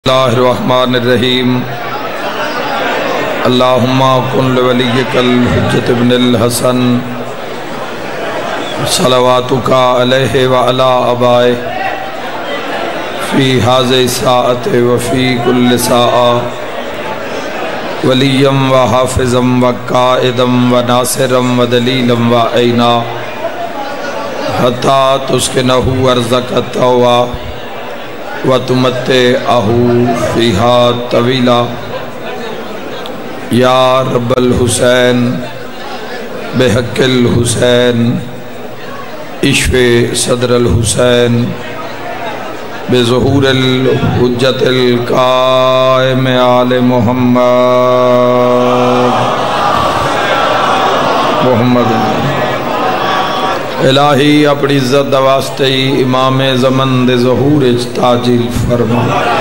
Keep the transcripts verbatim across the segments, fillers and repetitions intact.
اللہ الرحمن الرحیم اللہم کن لولیک الحجت ابن الحسن صلواتک علیہ وعلا آبائے فی حاضر ساعت وفی کل ساعہ ولیم و حافظم و قائدم و ناصرم و دلیلم و عینا حتی تسکنہو ارزق التوہ وَتُمَتِّعَهُ فِيهَا طَوِيلًا یا رب الحسین بحق الحسین اشف صدر الحسین بظہور الحجت القائم آل محمد محمد الہی اپنی عزت دواستے امام زمن دے ظہور تاجیل فرما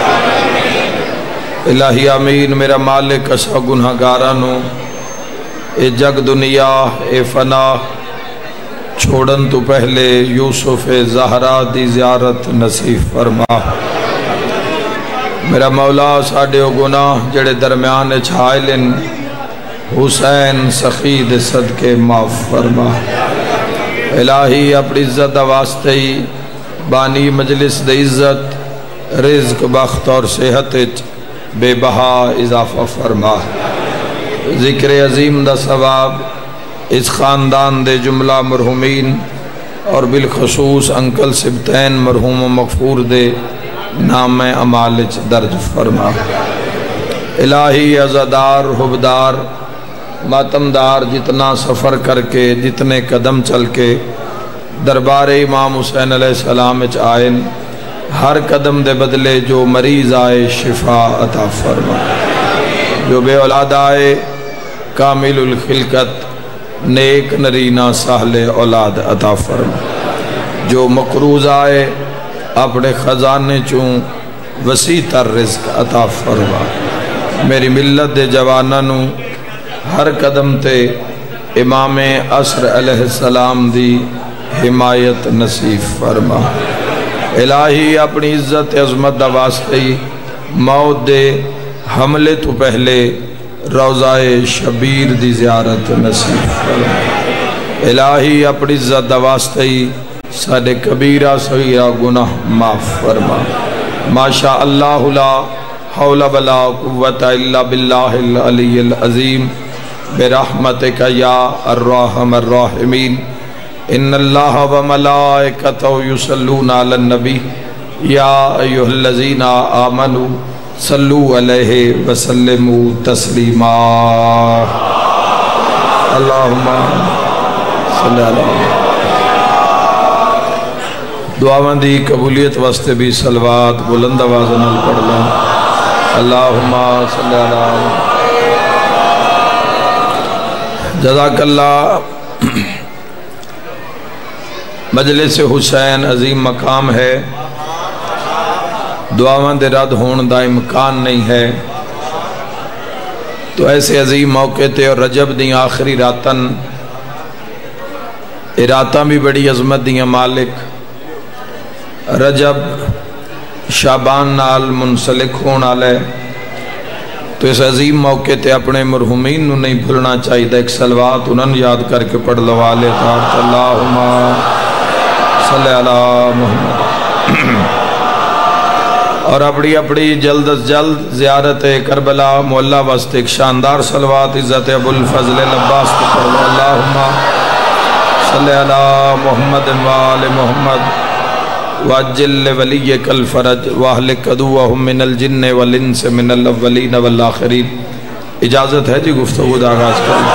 الہی آمین میرا مالک اسا گناہگارانو اے جگ دنیا اے فنا چھوڑن تو پہلے یوسف زہرا دی زیارت نصیب فرما میرا مولا ساڑے گناہ جڑے درمیان چھائلن حسین سخید صدقے معاف فرما الہی اپنی عزت واسطے بانی مجلس دے عزت رزق بخت اور صحت بے بہا اضافہ فرما ذکر عظیم دا ثواب اس خاندان دے جملہ مرحومین اور بالخصوص انکل سبتین مرحوم و مغفور دے نام امالچ درج فرما الہی عزادار حبدار ماتمدار جتنا سفر کر کے جتنے قدم چل کے دربار امام حسین علیہ السلام آئین ہر قدم دے بدلے جو مریض آئے شفا عطا فرما جو بے اولاد آئے کامل الخلقت نیک نرینہ سہل اولاد عطا فرما جو مقروض آئے اپنے خزانے چوں وسیع تر رزق عطا فرما میری ملت دے جوانانوں ہر قدم تے امام عصر علیہ السلام دی حمایت نصیب فرما الہی اپنی عزت عظمت دا واسطے موت دے حملے تو پہلے روضہ شبیر دی زیارت نصیب فرما الہی اپنی عزت دا واسطے ساڑے کبیرہ صغیرہ گناہ معاف فرما ماشاء اللہ لا حول ولا قوت الا باللہ العلی العظیم برحمتک یا الرحم الراحمین ان اللہ و ملائکتہ یصلون علی النبی یا ایہا الذین آمنوا صلو علیہ وسلموا تسلیما اللہم صلی اللہ دعاواں دی قبولیت واسطے بھی صلوات بلند آواز نال پڑھ لیں اللہم صلی اللہ جزاک اللہ مجلس حسین عظیم مقام ہے دعاواں دے رد ہون دا امکان نہیں ہے تو ایسے عظیم موقع تے اور رجب دی آخری راتن راتاں بھی بڑی عظمت دیاں مالک رجب شعبان نال منسلک ہون آلے تو اس عظیم موقع تے اپنے مرحومین نو نہیں بھولنا چاہیے ایک صلوات انہوں یاد کر کے پڑھ لو آلے تارت اللہم صلی اللہ محمد اور اپنی اپنی جلد از جلد زیارت کربلا مولا وسط ایک شاندار صلوات عزت ابو الفضل العباس کو پڑھ لو اللہم صلی اللہ محمد وآل محمد وَاجِّلْ وَلِيَّكَ الْفَرَجْ وَأَهْلِكْ عَدُوَّهُمْ مِنَ الْجِنِّ وَالْإِنسِ مِنَ الْأَوَّلِينَ وَالْآخِرِينَ اجازت ہے جی گفتگو دا آغاز کریں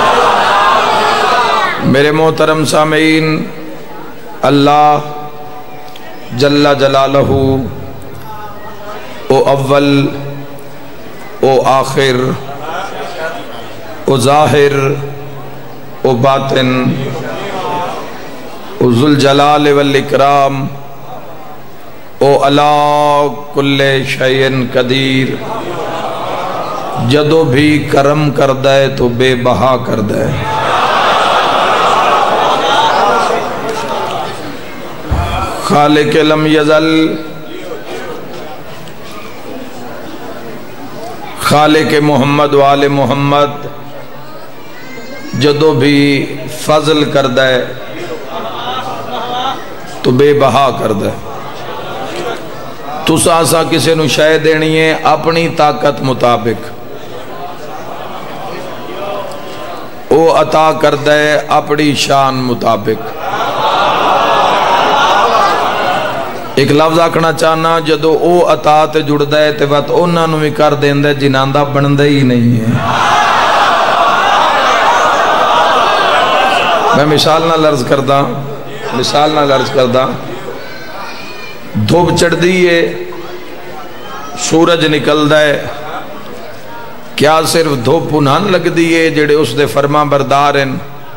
میرے محترم سامعین اللہ جل جلالہ او اول او آخر او ظاہر او باطن او ذوالجلال والاکرام او علا کل شیئن قدیر جدو بھی کرم کر دے تو بے بہا کر دے خالق لم یزل خالق محمد وال محمد جدو بھی فضل کردہ ہے تو بے بہا کردہ ہے۔ تو ساسا کسی نو شے دینی ہے اپنی طاقت مطابق، او عطا کردہ ہے اپنی شان مطابق۔ ایک لفظ آکھنا چاہنا جدو او عطا تے جڑدہ ہے تے وقت اونا نو بھی کر دیندہ ہے جناندہ بندہ ہی نہیں ہے۔ میں مثال نہ لرز کردہ مثال نہ لرز کردہ دھوپ چڑھ دیئے سورج نکل دائے، کیا صرف دھوپ انہاں لگ دیئے جڑے اس دے فرما بردار ہیں؟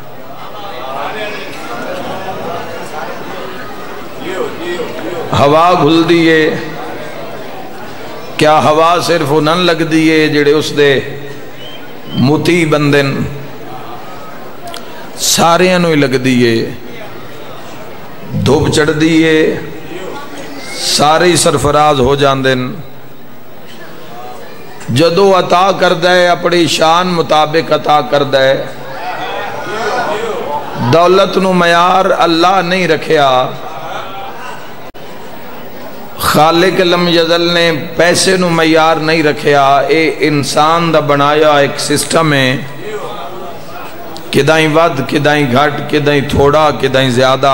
ہوا گھل دیئے، کیا ہوا صرف انہاں لگ دیئے جڑے اس دے متی بندن؟ سارے انہوں لگ دیئے، دھوپ چڑھ دیئے سارے سرفراز ہو جاندن۔ جدو عطا کردہ ہے اپنی شان مطابق عطا کردہ ہے، دولت نو معیار اللہ نہیں رکھیا، خالق لم یزل نے پیسے نو معیار نہیں رکھیا، اے انسان دا بنایا ایک سسٹم ہے، کدائیں ود کدائیں گھٹ کدائیں تھوڑا کدائیں زیادہ۔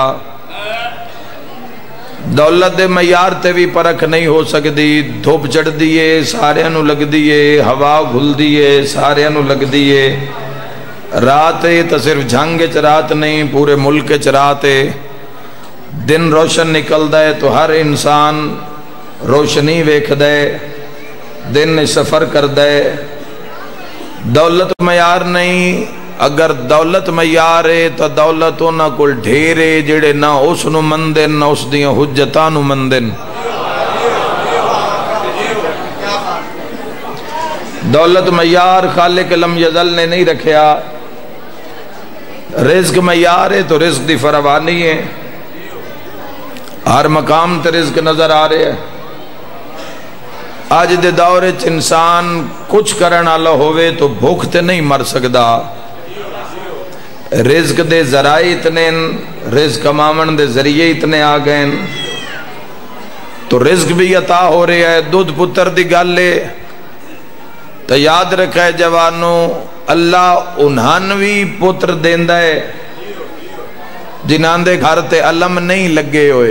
دولت دے معیار تے بھی پرکھ نہیں ہو سکتی، دھوپ چڑھ دیئے سارے انہوں لگ دیئے، ہوا گھل دیئے سارے انہوں لگ دیئے، رات ہے تو صرف جھنگ رات نہیں پورے ملک رات ہے، دن روشن نکل دے تو ہر انسان روشنی ویکھ دے، دن سفر کر دے۔ دولت معیار نہیں، اگر دولت معیار ہے تو دولت نہ کل ڈھیرے جڑے نہ اس نو مندن نہ اس دیاں حجتاں نو مندن۔ دولت معیار خالق لم یزل نے نہیں رکھیا، رزق معیار ہے تو رزق دی فراوانی ہے، ہر مقام تے رزق نظر آ رہے ہیں۔ آج دے دور وچ انسان کچھ کرن والا ہوئے تو بھوک تے نہیں مر سکدا، رزق دے ذرائع اتنے، رزق کمامن دے ذریعے اتنے آ گئے، تو رزق بھی عطا ہو رہا ہے۔ دودھ پتر دی گل ہے تو یاد رکھے جوانوں، اللہ انہانوی پتر دیندہ ہے جنہاں دے گھر تے علم نہیں لگے ہوئے۔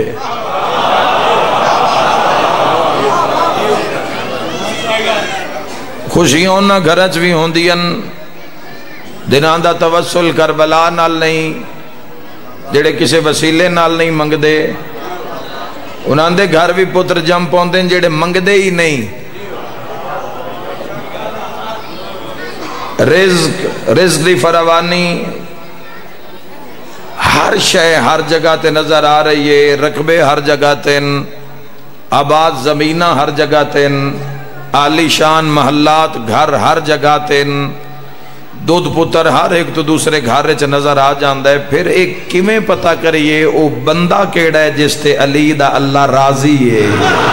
خوشیوں نہ گھرچ بھی ہوں دیاں جنہاں دا توسل کربلا نال نہیں، جڑے کسے وسیلے نال نہیں منگ دے، انہاں دے گھر بھی پتر جم پوندے جڑے منگ دے ہی نہیں۔ رزق رزق دی فراوانی ہر شے ہر جگہ تے نظر آ رہی ہے، رقبے ہر جگہ تے، آباد زمینہ ہر جگہ تے، عالی شان محلات گھر ہر جگہ تے، دودھ پتر ہر ایک تو دوسرے گھر چ نظر آ جاندہ ہے۔ پھر ایک کیویں پتہ کریے او بندہ کیڑا ہے جس تے علی دا اللہ راضی ہے؟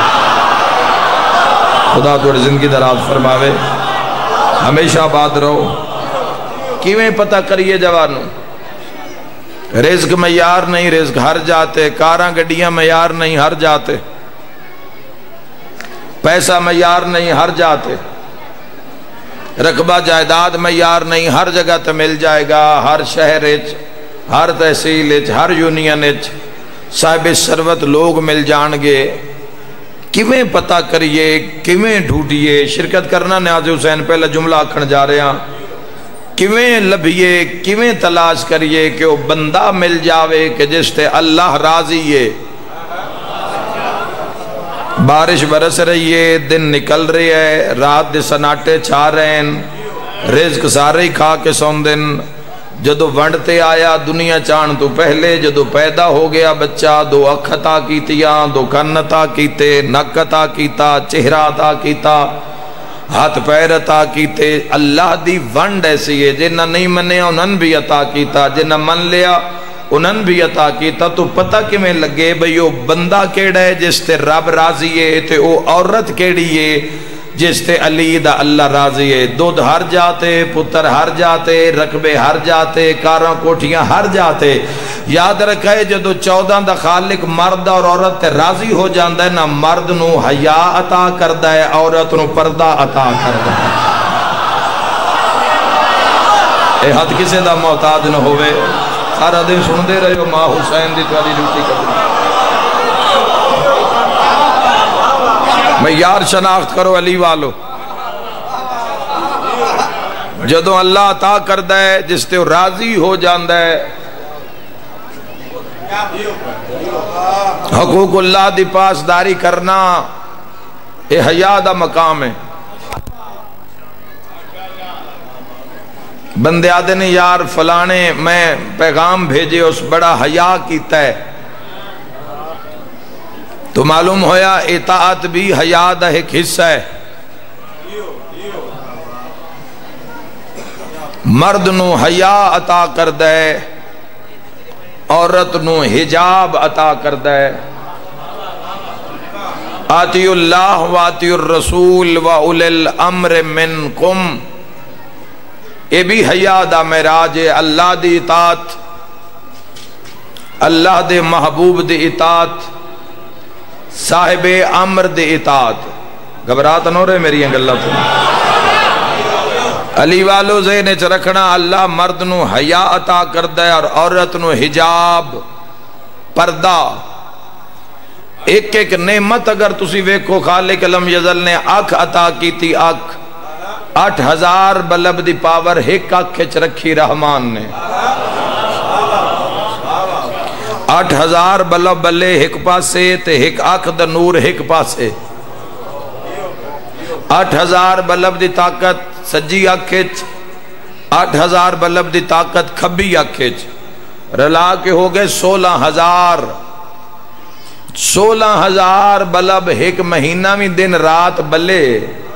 خدا توڑ زندگی دراز فرماوے، ہمیشہ آباد رہو۔ کیویں پتہ کریے جوانوں؟ رزق معیار نہیں، رزق ہر جاتے، کاراں گڈیاں معیار نہیں ہر جاتے، پیسہ معیار نہیں ہر جاتے، رقبہ جائیداد معیار نہیں ہر جگہ تے مل جائے گا، ہر شہر وچ ہر تحصیل وچ ہر یونین وچ صاحب ثروت لوگ مل جان گے۔ کیویں پتہ کریے کیویں ڈھونڈیے؟ شرکت کرنا نیاز حسین پہلا جملہ آکھن جا رہے ہیں، کیویں لبھیے کیویں تلاش کریے کہ وہ بندہ مل جاوے کہ جس تے اللہ راضی ہے۔ بارش برس رہی ہے، دن نکل رہی ہے، رات دے سناٹے چھا رہے ہیں، رزق سارے ہی کھا کے سوندن۔ جدو ونڈتے آیا دنیا چان تو پہلے، جدو پیدا ہو گیا بچہ، دو اکھ عطا کیتیاں، دو کن عطا کیتے، نک عطا کیتا، چہرہ عطا کیتا، ہاتھ پیر عطا کیتے۔ اللہ دی ونڈ ایسی ہے، جنہ نہیں منیا انہن بھی عطا کیتا، جنہ من لیا انہن بھی عطا کیتا۔ تو پتہ کیویں لگے بھئی او بندہ کیڑا ہے جس تے رب راضی ہے، تے او عورت کیڑی ہے جس تے علی دا اللہ راضی ہے. دودھ ہر جاتے، پتر ہر جاتے، رقبے ہر جاتے، کاراں کوٹھیاں ہر جاتے. یاد رکھے جدو چودہ دا خالق مرد اور عورت تے راضی ہو جاندہ ہے نا، مرد نو حیا عطا کردہ ہے، عورت نو پردہ عطا کردہ ہے. اے حد کسے دا محتاج نہ ہوئے. سارا دن سن دے رہے ہو ماں حسین دی توالی ڈیوٹی کرو. معیار شناخت کرو علی والو. جدو اللہ عطا کردہ ہے جس تے راضی ہو جاندہ ہے، حقوق اللہ دی پاسداری کرنا اے حیا دا مقام ہے. بندے آدھے نے یار فلانے میں پیغام بھیجے اس بڑا حیا کیتا ہے، تو معلوم ہویا اطاعت بھی حیا دا ایک حصہ ہے. مرد نو حیا عطا کردہ ہے، عورت نو حجاب عطا کردہ ہے. آتی اللہ و آتی الرسول و اولی الامر منکم، اے بھی حیا دا معراج ہے. اللہ دی اطاعت، اللہ دے محبوب دی اطاعت، صاحب امر دی اطاعت. گھبرات نہ رہے میری انگلہ تو علی والو ذہن چ رکھنا، اللہ مرد نو حیا عطا کردہ ہے اور عورت نو حجاب، پردہ. ایک ایک نعمت اگر تسی ویکھو خالق لم یزل نے اکھ عطا کی تھی. اکھ آٹھ ہزار بلب دی پاور ایک اکھ چ رکھی رحمان نے. آٹھ ہزار بلب بلے ایک پاسے تے ایک اکھ دا نور ایک پاسے. آٹھ ہزار بلب دی طاقت سجی اکھچ، آٹھ ہزار بلب دی طاقت کھبی اکھچ، رلا کے ہو گئے سولہ ہزار. سولہ ہزار بلب ایک مہینہ میں دن رات بلے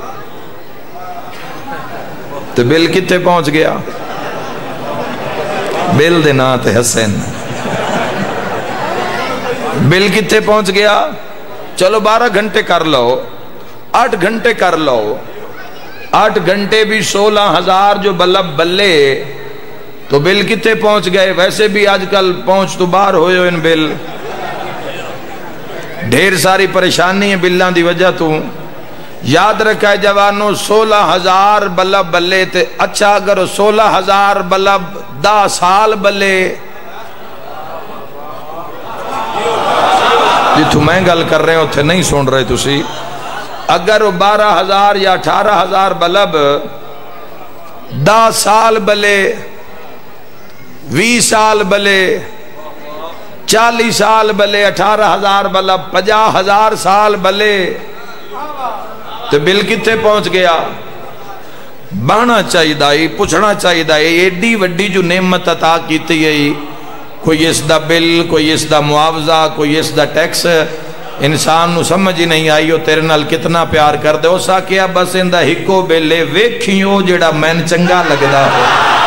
تو بل کتے پہنچ گیا؟ بل دینا تے حسین بل کتے پہنچ گیا؟ چلو بارہ گھنٹے کر لو، آٹھ گھنٹے کر لو، آٹھ گھنٹے بھی سولہ ہزار جو بلب بلے تو بل کتے پہنچ گئے؟ ویسے بھی آج کل پہنچ تو باہر ہوئے ہو ان بل. ڈھیر ساری پریشانی ہے بلان دی وجہ تو. یاد رکھا ہے جوانوں، سولہ ہزار بلب بلے تے اچھا اگر سولہ ہزار بلب دا سال بلے جتھو میں گل کر رہے ہو تھے نہیں سن رہے تسی. اگر بارہ ہزار یا اٹھارہ ہزار بلب دا سال بلے، وی سال بلے، چالی سال بلے، اٹھارہ ہزار بلب پجا ہزار سال بلے تو بل کتے پہنچ گیا؟ بانا چاہی دائی، پوچھنا چاہی دائی. ایڈی وڈی جو نعمت عطا کیتی ہے، کوئی اس دا بل، کوئی اس دا معاوضہ، کوئی اس دا ٹیکس، انسان نو سمجھ ہی نہیں آئی ہو تیرے نال کتنا پیار کر دے. ہو سا کیا بس اندہ ہکو بلے ویکھیوں جڑا مین چنگا لگدا ہو،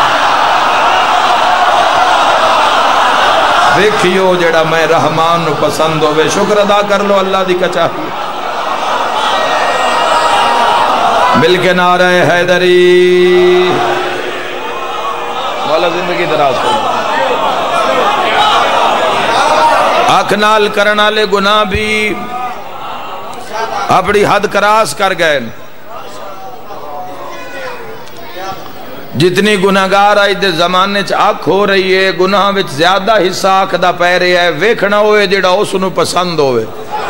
ویکھیوں جڑا میں رحمان نو پسند ہوئے. شکر ادا کر لو اللہ دی کچاہی. مل کے نعرہ حیدری. مولا زندگی دراز کرو. آنکھ نال کرنا لے گناہ بھی اپنی حد کراس کر گئے. جتنی گناہگار آئی دے زمانے چ آنکھ ہو رہی ہے، گناہ وچ زیادہ حصہ آنکھ دا پہ رہا ہے. ویکھنا ہوئے جڑا اس نو پسند ہوئے.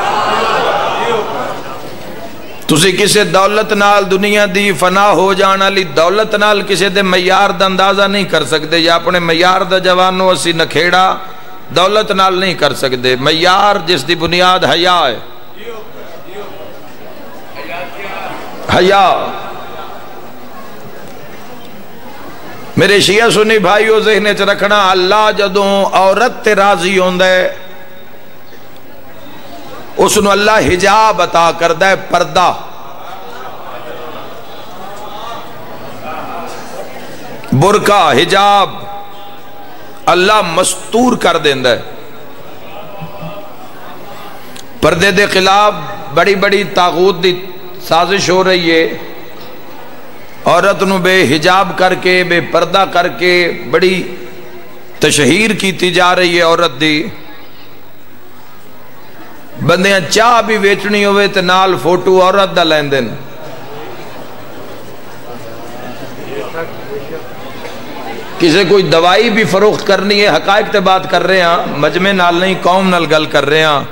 تسی کسے دولت نال دنیا دی فنا ہو جانا لی دولت نال کسے دے معیار دا اندازہ نہیں کر سکتے. یا اپنے معیار دا جوانو اسی نکھیڑا دولت نال نہیں کر سکتے. معیار جس دی بنیاد حیا ہے. حیا. میرے شیعہ سنی بھائیو ذہن چ رکھنا، اللہ جدوں عورت تے راضی ہوندہ ہے اس نو اللہ حجاب عطا کردہ ہے، پردہ. برقع، حجاب اللہ مستور کر دیندہ ہے. پردے دے خلاف بڑی بڑی طاغوت دی سازش ہو رہی ہے، عورت نو بے حجاب کر کے بے پردہ کر کے بڑی تشہیر کیتی جا رہی ہے عورت دی. بندیاں چاہ بھی ویچنی ہوئے تے نال فوٹو عورت دا لین دن. کسے کوئی دوائی بھی فروخت کرنی ہے، حقائق تے بات کر رہے ہیں، مجمع نال نہیں قوم نال گل کر رہے ہیں.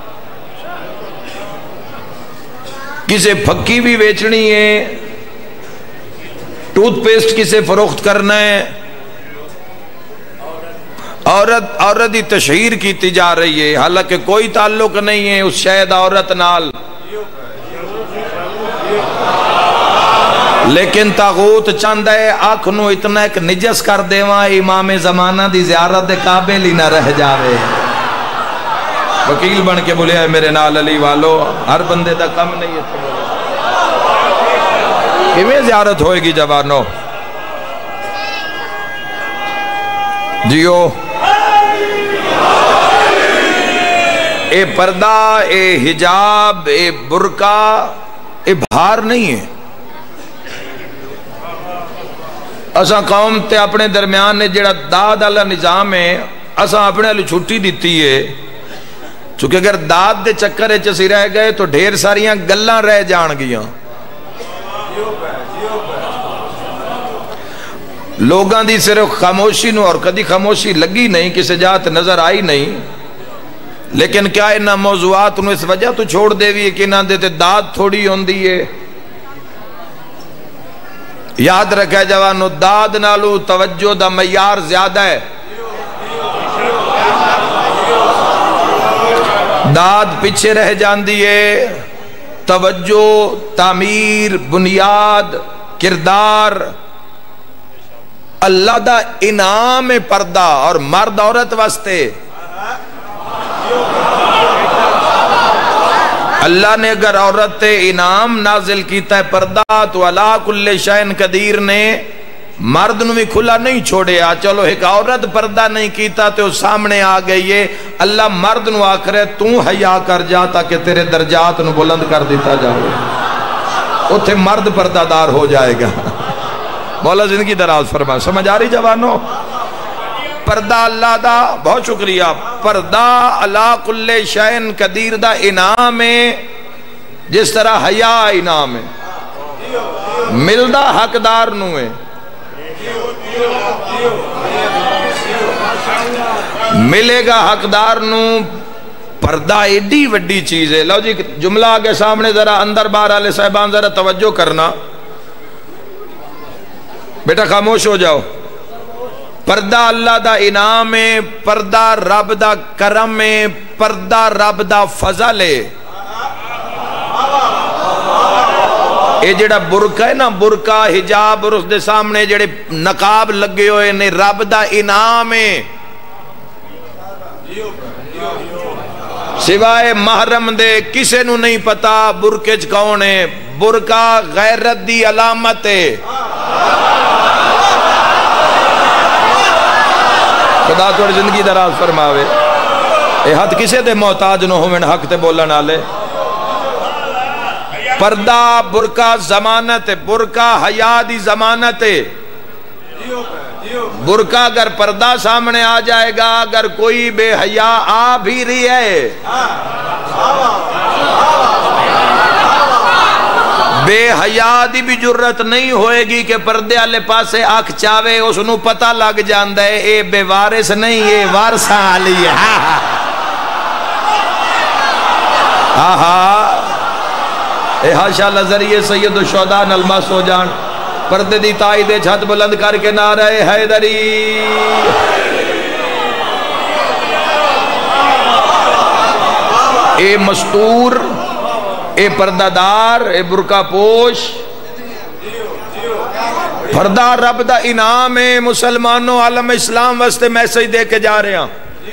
کسے پھکی بھی ویچنی ہے، ٹوتھ پیسٹ کسے فروخت کرنا ہے، عورت عورت دی تشہیر کیتی جا رہی ہے، حالانکہ کوئی تعلق نہیں ہے اس شاید عورت نال. لیکن تاغوت چاند ہے آنکھ نو اتنا ایک نجس کر دیواں امام زمانہ دی زیارت دے قابل ہی نہ رہ جاوے. وکیل بن کے بولیا ہے میرے نال علی والو، ہر بندے دا کم نہیں ہے. کیویں زیارت ہوئے گی جوانو؟ جیو اے پردہ، اے حجاب، اے برقع، اے بھار نہیں ہے. اساں قوم تے اپنے درمیان نے جڑا داد والا نظام ہے، اساں اپنے لئے چھٹی دیتی ہے. چونکہ اگر داد دے چکر ہے چسی رہ گئے تو ڈھیر ساریاں گلاں رہ جان گیاں. لوگاں دی صرف خاموشی نو، اور کدی خاموشی لگی نہیں، کسی جات نظر آئی نہیں. لیکن کیا انہاں موضوعات نو اس وجہ تو چھوڑ دے بھی کہ انہاں دیتے داد تھوڑی ہوندی ہے؟ یاد رکھے جوانو، داد نالو توجہ دا معیار زیادہ ہے. داد پیچھے رہ جاندی ہے، توجہ، تعمیر، بنیاد، کردار. اللہ دا انعام پردہ، اور مرد عورت واسطے. اللہ نے اگر عورت تے انعام نازل کیتا ہے پردہ، تو اللہ کل شین قدیر نے مرد نو بھی کھلا نہیں چھوڑے. آ چلو ایک عورت پردہ نہیں کیتا تو سامنے آ گئی ہے. اللہ مرد نو آکھرے تو حیا کر جا تاکہ تیرے درجات نو بلند کر دیتا جاؤ. اتھے مرد پردہ دار ہو جائے گا. مولا زندگی دراز فرما. سمجھ آ رہی جوانو؟ پردہ اللہ دا، بہت شکریہ، پردہ اللہ کل شین قدیر دا انعام ہے. جس طرح حیا انعام ہے، ملدہ حقدار نو ہے. ملے گا حقدار نو. پردہ ایڈی وڈی چیز ہے. لو جی جملہ آگے سامنے ذرا اندر باہر والے صاحبان ذرا توجہ کرنا. بیٹا خاموش ہو جاؤ. پردہ اللہ دا انعام ہے، پردہ رب دا کرم ہے، پردہ رب دا فضل ہے. اے جڑا برقع ہے نا، برقع حجاب اور اس دے سامنے جڑے نقاب لگے ہوئے نے، رب دا انعام ہے. سوائے محرم دے کسے نو نہیں پتا برقع چ کون ہے. برقع غیرت دی علامت ہے. خدا توڑ زندگی دراز فرماوے. اے حد کسے دے محتاج نو ہوئن حق تے بولن آلے. پردہ برقع ضمانت ہے، برقع حیا دی ضمانت ہے. برقع اگر پردہ سامنے آ جائے گا، اگر کوئی بے حیا آ بھی رہی ہے، بے حیا دی بھی جرت نہیں ہوئے گی کہ پردے والے پاسے آنکھ چاوے. اس نو پتہ لگ جاندا ہے اے بے وارث نہیں، اے وارثاں والی ہے. آہا اے حاشا لذریعے سید الشہداء نلمس ہو جان. پردے دی تائید چھت بلند کر کے نعرہ حیدری. اے مستور، اے پردہ دار، اے برقع پوش. پردہ رب دا انعام ہے. مسلمانوں عالم اسلام واسطے میسج دے کے جا رہے ہیں.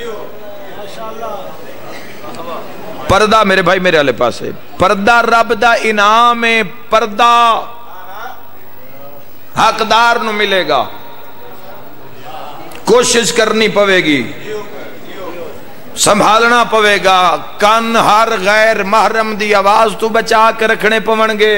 پردہ میرے بھائی میرے والے پاس ہے. پردہ رب دا انعام ہے. پردہ حقدار نو ملے گا. کوشش کرنی پوے گی. سنبھالنا پوے گا. کن ہر غیر محرم دی آواز تو بچا کے رکھنے پون گے.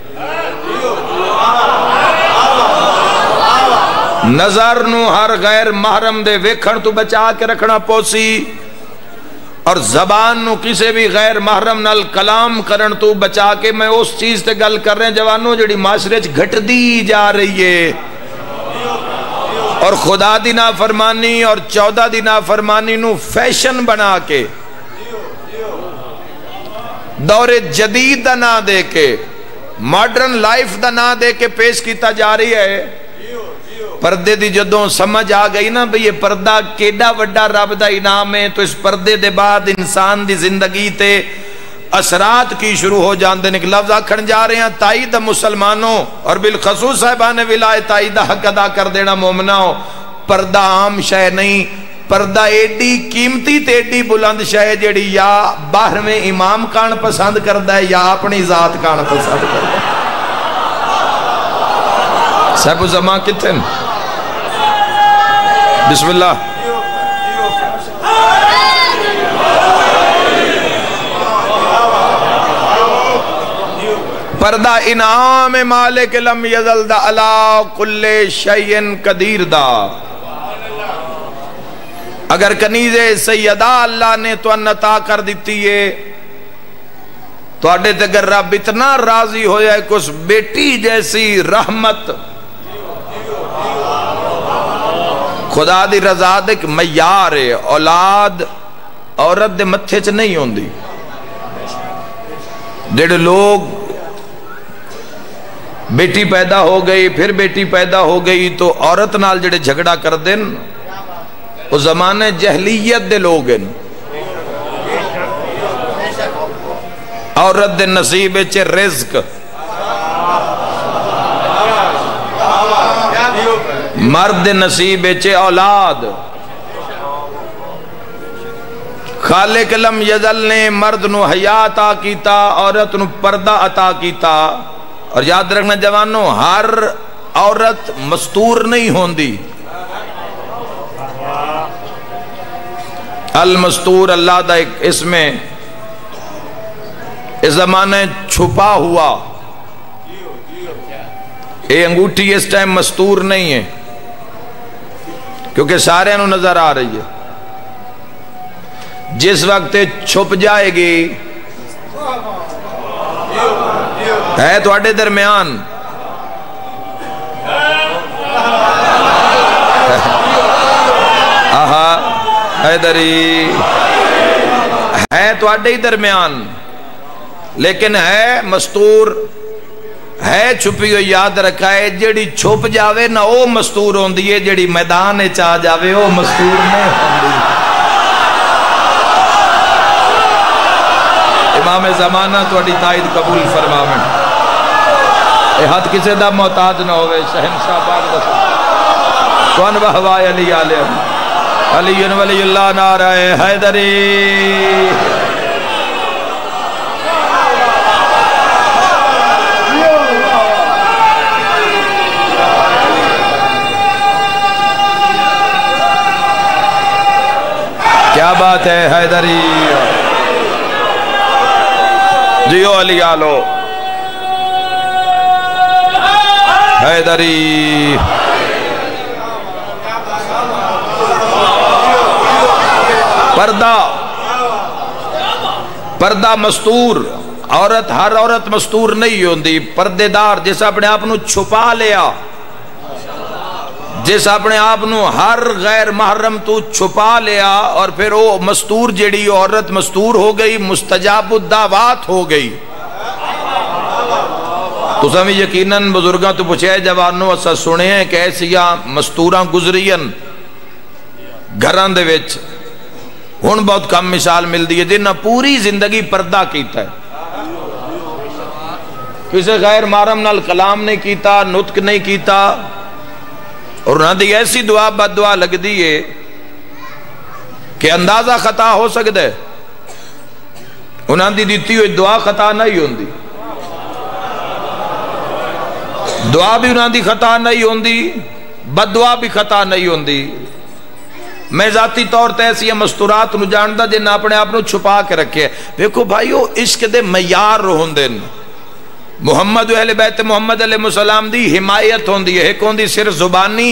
نظر نو ہر غیر محرم دے ویکھن تو بچا کے رکھنا پوسی. اور زبان نو کسے بھی غیر محرم نال کلام کرن تو بچا کے. میں اس چیز تے گل کر رہے ہیں جوانوں جڑی معاشرے چ گھٹ دی جا رہی ہے. اور خدا دی نافرمانی اور چودہ دی نافرمانی نو فیشن بنا کے دور جدید دا نا دے کے ماڈرن لائف دا نا دے کے پیش کیتا جا رہی ہے. پردے دی جدوں سمجھ آ گئی نا بھئی یہ پردہ کیڑا وڈا رب دا انعام ہے تو اس پردے دے بعد انسان دی زندگی تے اثرات کی شروع ہو جاندے نے. لفظ آکھن جا رہے ہیں تائید مسلمانوں اور بالخصوص صاحبان ولایت تائید حق ادا کر دینا مومناؤں. پردہ عام شے نہیں. پردہ ایڈی قیمتی تے ایڈی بلند شے جیڑی یا باہر میں امام کان پسند کردہ ہے یا اپنی ذات کان پسند کردہ ہے. صاحب زمان کتن بسم اللہ. پردہ انعام مالک لم یزل دا علا کل شیئن قدیر دا. اگر کنیز سیدہ اللہ نے تو انتا کر دیتی ہے تو اڈے تگر رب اتنا راضی ہویا ہے کہ اس بیٹی جیسی رحمت خدا دی رضا دے معیار ہے. اولاد عورت دے متھے چ نہیں ہوندی. جڑے لوگ بیٹی پیدا ہو گئی پھر بیٹی پیدا ہو گئی تو عورت نال جڑے جھگڑا کر دیں وہ زمانے جہلیت دے لوگ ہیں. عورت دے نصیب چے رزق مرد دے نصیب چے اولاد. خالق لم یزل نے مرد نو حیا عطا کیتا عورت نو پردہ عطا کیتا. اور یاد رکھنا جوانوں ہر عورت مستور نہیں ہوندی. المستور اللہ دا ایک اس میں اس زمانے چھپا ہوا. اے انگوٹھی اس ٹائم مستور نہیں ہے کیونکہ سارے انہوں نظر آ رہی ہے. جس وقت چھپ جائے گی ہے تو اڈے درمیان آہا حیدری ہے تو اڈے درمیان لیکن ہے مستور ہے چھپی ہوئی. یاد رکھا ہے جیڑی چھپ جاوے نہ او مستور ہوندی ہے جیڑی میدان چاہ جاوے او مستور نہیں ہوندی. امام زمانہ توڑی تائید قبول فرماویں. اے ہاتھ کسے دا محتاج نہ ہوئے. شہنشاہ باغ دسو کون بہوائے علی علیہ علی ولی اللہ نعرہ حیدری. کیا بات ہے حیدری. جیو علی آلو حیدری. پردہ پردہ مستور. عورت ہر عورت مستور نہیں ہوندی. پردے دار جس اپنے آپ نو چھپا لیا جس اپنے آپ نو ہر غیر محرم تو چھپا لیا اور پھر وہ مستور جڑی عورت مستور ہو گئی مستجاب الدعوات ہو گئی. تو سمیں یقیناً بزرگاں تو پوچھے جوانوں اسا سنے ہیں کہ ایسیا مستوراں گزرین گھران دے وچ ہن بہت کم مثال مل دی ہے جنہاں پوری زندگی پردہ کیتا ہے. کسی غیر محرم نال کلام نہیں کیتا نطق نہیں کیتا اور انہاں دی ایسی دعا بد دعا لگ دی ہے کہ اندازہ خطا ہو سکتا ہے. انہاں دی دیتی ہوئی دعا خطا نہیں ہوندی. دعا بھی انہاں دی خطا نہیں ہوندی بد دعا بھی خطا نہیں ہوندی. میں ذاتی طور تے ایسی مستورات نو جاندا جنہاں اپنے آپ نو چھپا کے رکھے. دیکھو بھائیو عشق دے معیار ہوندے نے. محمد و اہل بیت محمد علیہ السلام دی حمایت ہوندی ہے. ایک ہوندی صرف زبانی،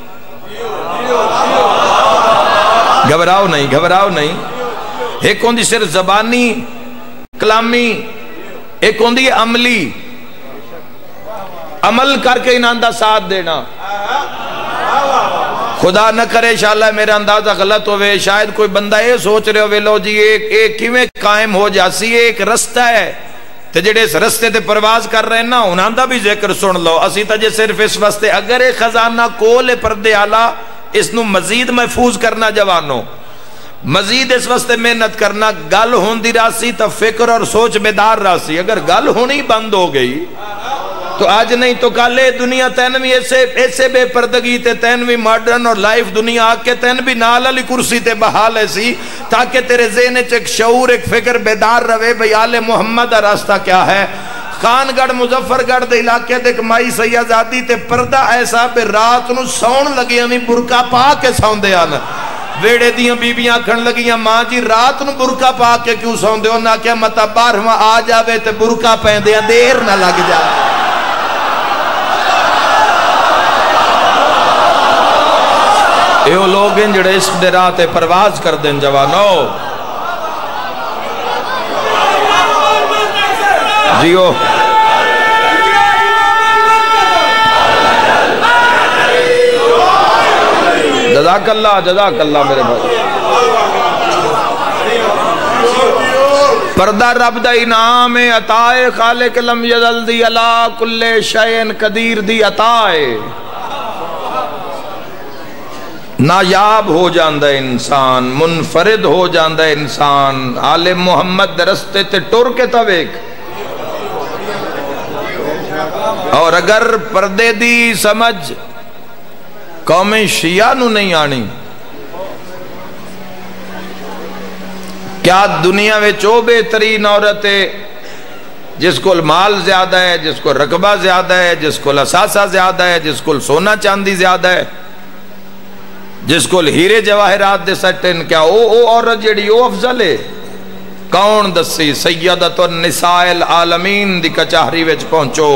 گھبراؤ نہیں گھبراؤ نہیں، ایک ہوندی صرف زبانی کلامی، ایک ہوندی عملی، عمل کر کے انہاں دا ساتھ دینا. خدا نہ کرے انشاءاللہ میرا اندازہ غلط ہوئے، شاید کوئی بندہ یہ سوچ رہے ہوئے لو جی ایک ایک کیویں قائم ہو جاسی ایک رستہ ہے تے جڑے اس رستے تے پرواز کر رہے ہیں نا انہاں دا بھی ذکر سن لو. اسی تجھے صرف اس واسطے اگر ایک خزانہ کول پردے آلہ اس نو مزید محفوظ کرنا جوانوں، مزید اس واسطے محنت کرنا. گل ہوندی راسی تا فکر اور سوچ بیدار راسی. اگر گل ہونی بند ہو گئی تو آج نہیں تو کالے دنیا تینوی ایسے ایسے بے پردگی تے تینوی ماڈرن اور لائف دنیا آکے تینوی نال علی کرسی تے بحال ایسی تاکہ تیرے ذہن ایک شعور ایک فکر بیدار روے بھئی آل محمد راستہ کیا ہے. خان گڑھ مظفر گڑھ دے علاقے دے کمائی سیازادی تے پردہ ایسا بے رات نو سون لگے ہمیں برکا پا کے سون دے آنا. ویڑے دیاں بیبیاں کھن لگیاں ماں جی رات نو برکا پا کے کیوں سون دے ہونا کیا مطا بارہواں آ جاوے تے برکا پہن دیا دیر نہ لگ جائے. ایو لوگ ہیں جڑے اس دے راہ تے پرواز کر دیں جوانو. جیو جزاک اللہ جزاک اللہ میرے بھائی. پردہ رب دا انعام عطائے خالق لم یزل دی علا کل شیئن قدیر دی عطائے. نایاب ہو جاندہ انسان، منفرد ہو جاندہ انسان آل محمد رستے تے ٹر کے تویک. اور اگر پردے دی سمجھ قوم شیعہ نو نہیں آنی کیا دنیا میں چو بہترین عورت ہے جس کو مال زیادہ ہے، جس کو رقبہ زیادہ ہے، جس کو اثاثہ زیادہ ہے، جس کو سونا چاندی زیادہ ہے، جس کو ہیرے جواہرات دے سٹن، کیا او او عورت جڑی او افضل ہے؟ کون دسی؟ سیدت النساء العالمین دی کچہری وچ پہنچو.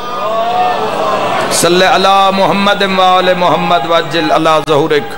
صلی اللہ محمد وآل محمد وجل اللہ ظہورک.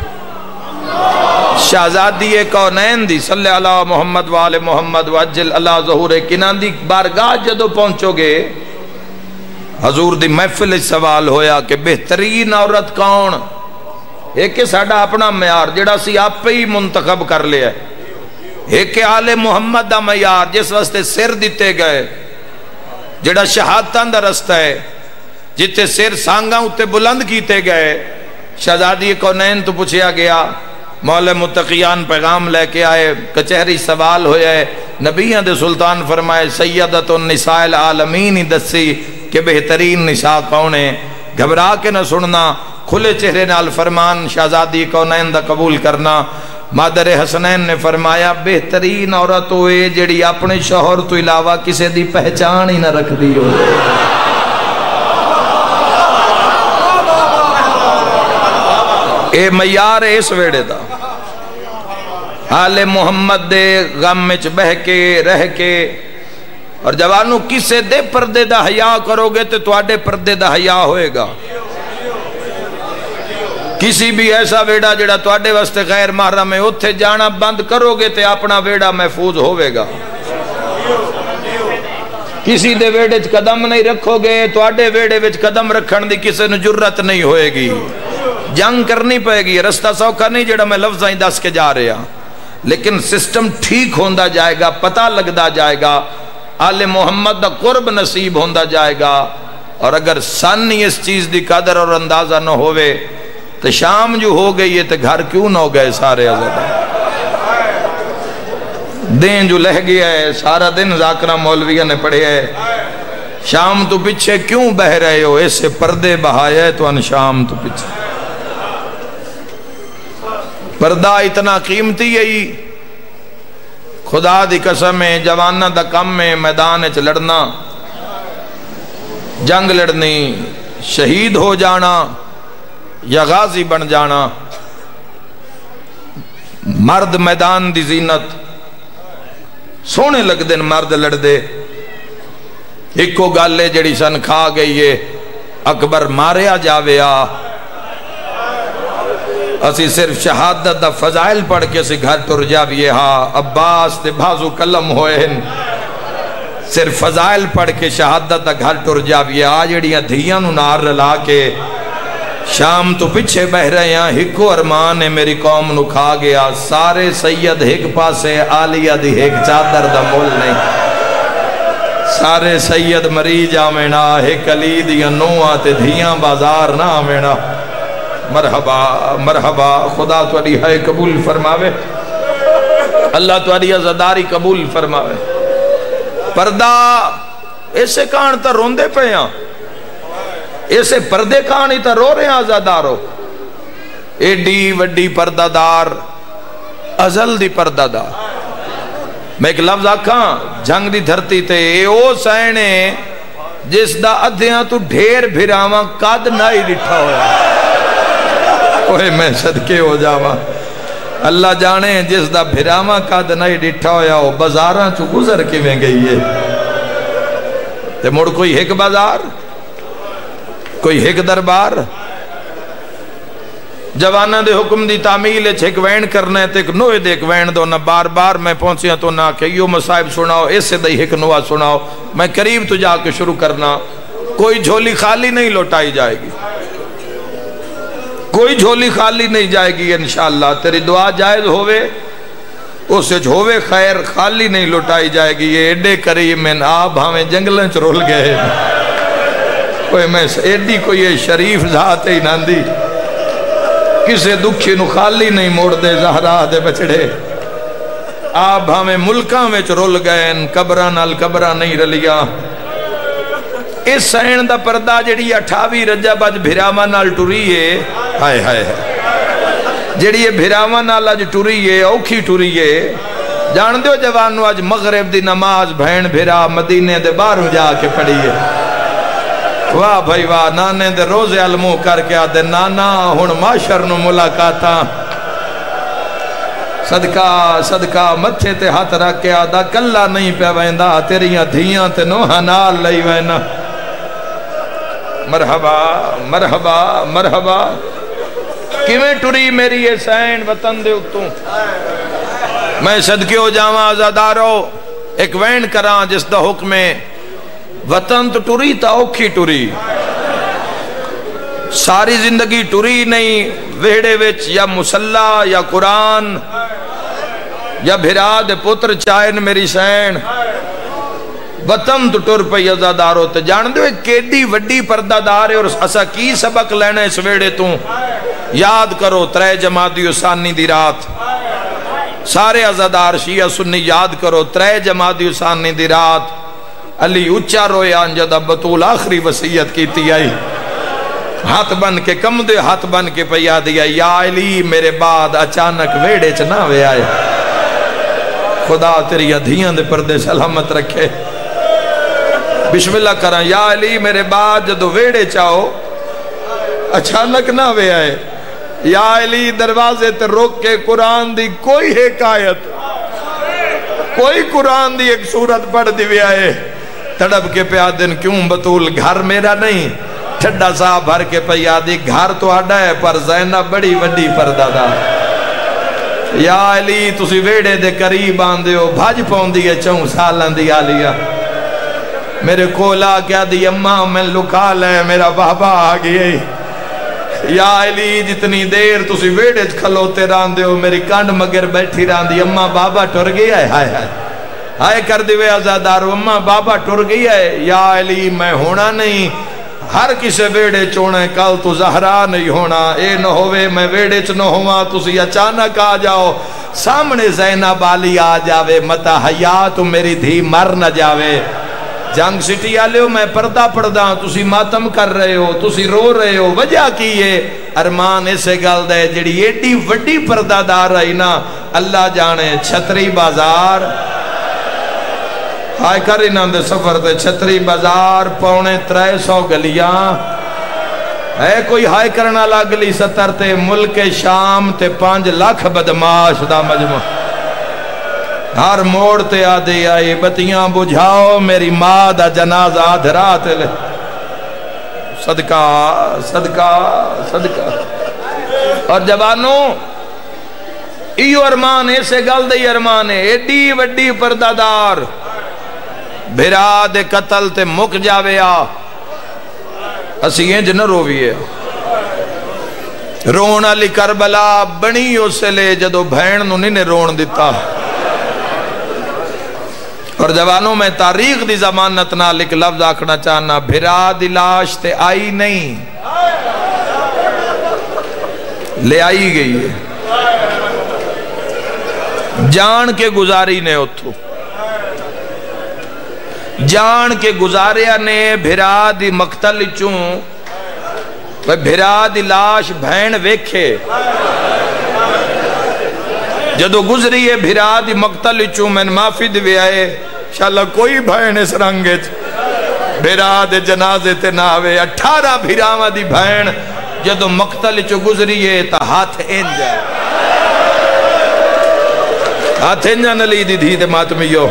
شہزادی کونین دی صلی اللہ محمد وآل محمد وجل اللہ ظہورک. انہاں دی بارگاہ جدو پہنچو گے حضور دی محفل سوال ہویا کہ بہترین عورت کون؟ ایک ساڑا اپنا معیار جڑا سی آپ ہی منتخب کر لیا ہے. ایک آل محمد دا معیار جس واسطے سر دیتے گئے جڑا شہادتاں دا رستہ ہے جتے سر سانگاں اتے بلند کیتے گئے. شہزادی کونین تو پوچھیا گیا، مولا متقیان پیغام لے کے آئے، کچہری سوال ہویا ہے. نبیوں دے سلطان فرمائے سیدت النساء العالمین ہی دسی کہ بہترین نساء کون ہے. گھبرا کے نہ سننا، کھلے چہرے نال فرمان شہزادی کونین دا قبول کرنا. مادر حسنین نے فرمایا بہترین عورت ہوئے جڑی اپنے شوہر تو علاوہ کسے دی پہچان ہی نہ رکھ دی ہو. اے معیار اس ویڑے دا آل محمد دے غم وچ بہ کے رہ کے. اور جوانوں کسے دے پردے دا حیا کرو گے تو تواڈے پردے دا حیا ہوئے گا. کسی بھی ایسا ویڑا جڑا تواڈے واسطے غیر محرم ہے اتھے جانا بند کرو گے تے اپنا ویڑا محفوظ ہوئے گا. کسی دے ویڑے چ قدم نہیں رکھو گے تواڈے ویڑے وچ قدم رکھن دی کسی نو جرت نہیں ہوئے گی. جنگ کرنی پائے گی. رستہ سوکھا نہیں جڑا میں لفظ آئیں دس کے جا رہے ہیں، لیکن سسٹم ٹھیک ہوندہ جائے گا، پتہ لگدا جائے گا، آل محمد دا قرب نصیب ہوندہ جائے گا. اور اگر سن اس چیز دی قدر اور اندازہ نہ ہوئے تو شام جو ہو گئی ہے تو گھر کیوں نہ ہو گئے سارے عزت. دین جو لہ گیا ہے سارا دن ذاکرہ مولویہ نے پڑھے ہے. شام تو پچھے کیوں بہ رہے ہو؟ ایسے پردے بہائے ہے تو ان شام تو پچھے. پردہ اتنا قیمتی ہے ہی خدا دی قسم ہے. جوانہ دا کم ہے میدان چ لڑنا، جنگ لڑنی، شہید ہو جانا یا غازی بن جانا. مرد میدان دی زینت سونے لگ دن مرد لڑ دے ایکو گالے جڑی سن کھا گئی ہے اکبر ماریا جاویا اسی صرف شہادت دا فضائل پڑھ کے اسی گھر ٹر جاویے ہاں عباس تے بازو کلم ہوئے ہیں صرف فضائل پڑھ کے شہادت دا گھر ٹر جاویے ہاں جڑیاں دھیاں نو نار رلا کے شام تو پچھے بہ رہے ہیں ہکو ارمان ہے میری قوم نو کھا گیا سارے سید ہک پاسے آلیہ دی ہک چادر دا مول نہیں سارے سید مریج آمینا ہک علی دیا نوہ تے دھیاں بازار نہ آمینا مرحبا مرحبا خدا تواڈی ہے قبول فرماوے اللہ تواڈی عزاداری قبول فرماوے پردہ ایسے کان تا روندے پہ ہیں ایسے پردے کہانی تا رو رہے ہیں آزادارو ایڈی وڈی پردہ دار ازل دی پردہ دار میں ایک لفظ آکھاں جنگ دی دھرتی تے اے او سینے جس دا ادھیاں تو ڈھیر بھراواں قد نائی ڈٹھا ہویا اوہ میں صدقے ہو جاواں اللہ جانے جس دا بھراواں قد نائی ڈٹھا ہویا ہو بازاراں چو گزر کے میں گئی ہے تے مڑ کوئی ہک بازار کوئی ہک دربار جوانہ دے حکم دی تعمیل چھک وین کرنے تے ایک نوے دے ایک وین دو نہ بار بار میں پہنچیا تو نہ کہ یوں مصائب سناؤ اس سے دے ہک نوہ سناؤ میں قریب تو جا کے شروع کرنا کوئی جھولی خالی نہیں لوٹائی جائے گی کوئی جھولی خالی نہیں جائے گی انشاءاللہ تیری دعا جائز ہوئے اسے جھوے خیر خالی نہیں لوٹائی جائے گی یہ ایڈے قریب میں آپ ہمیں جنگلیں چرول گئے کوئی میں ایڈی کوئی شریف ذات ہی نہ دی کسے دکھی نو خالی نہیں موڑ دے زہرا دے بچڑے آپ ہمیں ملکاں میں چرول گئے قبرہ نال قبرہ نہیں رلیا اس سین دا پردہ جڑی اٹھاوی رجب اج بھراواں نال ٹریے ہائے ہائے جڑی یہ بھراواں نال اج ٹریے اوکھی ٹریے جان دیو جوانو اج مغرب دی نماز بہن بھرا مدینے دے باہر جا کے پڑھیے واہ بھائی واہ نانے دے روزے علمو کر کے آدھے نانا ہن معاشر نو ملاقاتاں صدقہ صدقہ متھے تے ہاتھ رکھ کے آدھا کلہ نہیں پہ ویندا تیریاں دھیاں تے نوہاں نال لئی وینا مرحبا مرحبا مرحبا کیویں ٹری میری یہ سین وطن دے اتوں میں صدقے ہو جاواں آزادارو ایک وین کراں جس دا حکم ہے وطن تو ٹری تا اوکھی ٹری ساری زندگی ٹری نہیں ویڑے وچ یا مسلح یا قرآن یا بھرا دے پتر چائن میری سین وطن تو ٹر پہ یزادارو تے جان دو ایک کیڈی وڈی پردہ دار ہے اور اسا کی سبق لینا اس ویڑے تو یاد کرو ترے جمادی ثانی دی رات سارے عزادار شیعہ سنی یاد کرو ترے جمادی ثانی دی رات علی اچھا رویا انجدہ بطول آخری وسیعت کیتی آئی ہاتھ بن کے کم دے ہاتھ بن کے پیا دیا یا علی میرے بعد اچانک ویڑے چنا وے آئے خدا تیری ادھیاں دے پردے سلامت رکھے بسم اللہ کریں یا علی میرے بعد جدو ویڑے چاہو اچانک نہ وے آئے یا علی دروازے تے روک کے قرآن دی کوئی حکایت کوئی قرآن دی ایک سورت پڑھ دی وے آئے تڑپ کے پیا دن کیوں بطول گھر میرا نہیں ٹھڈا سا بھر کے پیا دی گھر تو آڈا ہے پر زینب بڑی وڈی پردہ دا یا علی تسی ویڑے دے قریب آن دیو بھاج پاؤں دیئے چون سالن دی آلیا میرے کولا کیا دی اممہ میں لکا لے میرا بابا آگئی یا علی جتنی دیر تسی ویڑے کھلوتے ران دیو میری کانڈ مگر بیٹھی ران دی اممہ بابا ٹر گئی ہے ہائے ہائے ہائے کر دیوے آزادارو اممہ بابا ٹر گئی ہے یا علی میں ہونا نہیں ہر کسے ویڑے چونے کل تو زہرا نہیں ہونا اے نہ ہوئے میں ویڑے چ نہ ہوا تسی اچانک آ جاؤ سامنے زینب علی آ جاوے متا حیات میری دھی مر نہ جاوے جنگ سٹی آلے میں پردہ پردہ تسی ماتم کر رہے ہو تسی رو رہے ہو وجہ کیے ارمان اسے گل دے جڑی ایڈی وڈی پردہ دار رہی نا اللہ جانے چھتری بازار ہائے کر انہاں دے سفر دے چھتری بازار پونے ترے سو گلیاں ہے کوئی ہائے کرنا لگلی ستر تے ملک شام تے پانچ لاکھ بدماش دا مجمع ہر موڑ تے آدھی آئی بتیاں بجھاؤ میری ماں دا جنازہ آدھرات لے صدقہ صدقہ صدقہ اور جوانوں ایو ارمان ایسے گل دے ارمان ہے ایڈی وڈی پردادار بھرا دے قتل تے مک جاوے آ اسی انج نہ روویے رون علی کربلا بنی اسے لے جدو بھین نو نہیں رون دیتا اور جوانوں میں تاریخ دی زمانت نہ لکھ لفظ آکھنا چاہنا بھرا دی لاش تے آئی نہیں لے آئی گئی ہے جان کے گزاری نے اتھو جان کے گزاریا نے بھرا دی مقتل چوں بھرا دی لاش بھین ویکھے جدو گزری ہے بھرا دی مقتل چوں میں معافی دوے آئے انشاءاللہ کوئی بھین اس رنگے بھرا دے جنازے تے ناوے اٹھارہ بھراوہ دی بھین جدو مقتل چوں گزری ہے تا ہاتھ انجا ہاتھ انجا نلی دی دھی تے ماتمیو